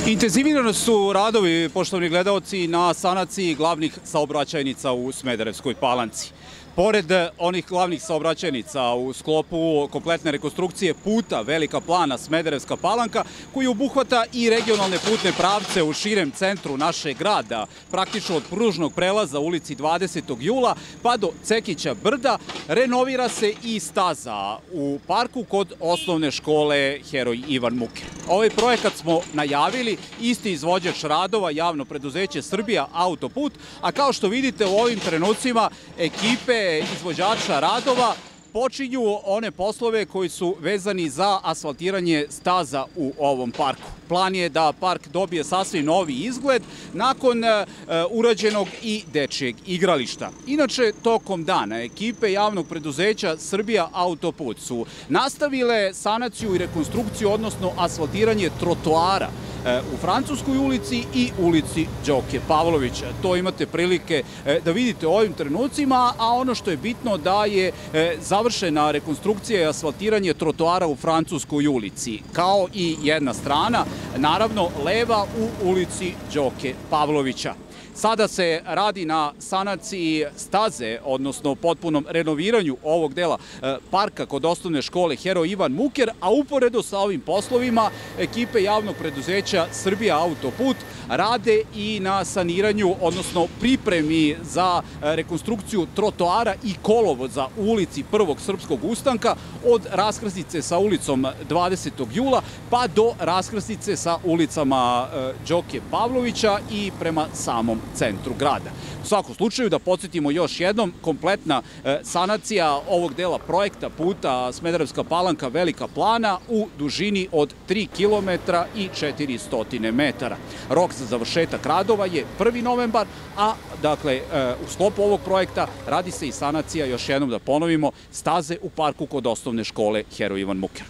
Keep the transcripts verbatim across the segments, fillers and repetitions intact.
Intenzivirani su radovi, poštovani gledaoci, na sanaciji glavnih saobraćajnica u Smederevskoj Palanci. Pored onih glavnih saobraćajnica u sklopu kompletne rekonstrukcije puta Velika Plana Smederevska Palanka, koji obuhvata i regionalne putne pravce u širem centru našeg grada, praktično od pružnog prelaza ulici dvadesetog jula pa do Cekića brda, renovira se i staza u parku kod osnovne škole Heroj Ivan Muker. Ovaj projekat smo najavili, isti izvođač radova, javno preduzeće Srbija Autoput, a kao što vidite u ovim trenucima ekipe izvođača radova počinju one poslove koji su vezani za asfaltiranje staza u ovom parku. Plan je da park dobije sasvim novi izgled nakon e, urađenog i dečijeg igrališta. Inače, tokom dana ekipe javnog preduzeća Srbija Autoput su nastavile sanaciju i rekonstrukciju, odnosno asfaltiranje trotoara u Francuskoj ulici i ulici Đoke Pavlovića. To imate prilike da vidite u ovim trenucima, a ono što je bitno da je završena rekonstrukcija i asfaltiranje trotoara u Francuskoj ulici, kao i jedna strana, naravno leva u ulici Đoke Pavlovića. Sada se radi na sanaciji staze, odnosno potpunom renoviranju ovog dela parka kod osnovne škole Heroj Ivan Muker, a uporedo sa ovim poslovima ekipe javnog preduzeća Srbija Autoput rade i na saniranju, odnosno pripremi za rekonstrukciju trotoara i kolovoza u ulici Prvog srpskog ustanka od raskrsnice sa ulicom dvadesetog jula pa do raskrsnice sa ulicama Đoke Pavlovića i prema samom centru grada. U svakom slučaju, da podsjetimo još jednom, kompletna sanacija ovog dela projekta puta Smederevska Palanka Velika Plana u dužini od tri kilometra i četiristo metara. Rok za završetak radova je prvi novembar, a dakle u sklopu ovog projekta radi se i sanacija, još jednom da ponovimo, staze u parku kod osnovne škole Heroj Ivan Muker.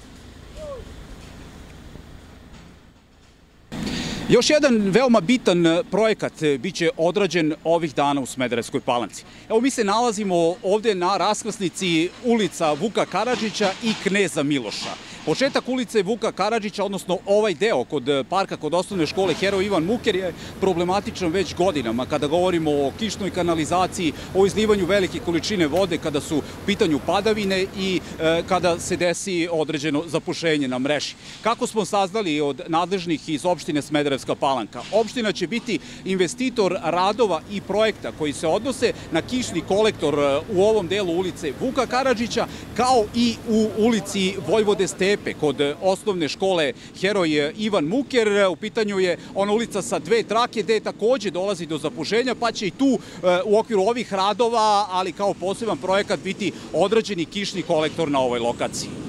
Još jedan veoma bitan projekat biće odrađen ovih dana u Smederevskoj Palanci. Evo, mi se nalazimo ovde na raskrsnici ulica Vuka Karadžića i Kneza Miloša. Početak ulice Vuka Karadžića, odnosno ovaj deo kod parka kod osnovne škole Heroj Ivan Muker, je problematičan već godinama kada govorimo o kišnoj kanalizaciji, o izlivanju velike količine vode kada su u pitanju padavine i e, kada se desi određeno zapušenje na mreži. Kako smo saznali od nadležnih iz opštine Smederevska Palanka, opština će biti investitor radova i projekta koji se odnose na kišni kolektor u ovom delu ulice Vuka Karadžića, kao i u ulici Vojvode Stepe kod osnovne škole Heroj Ivan Muker. U pitanju je ona ulica sa dve trake gde takođe dolazi do zapušenja, pa će i tu u okviru ovih radova, ali kao poseban projekat, biti odrađeni kišni kolektor na ovoj lokaciji.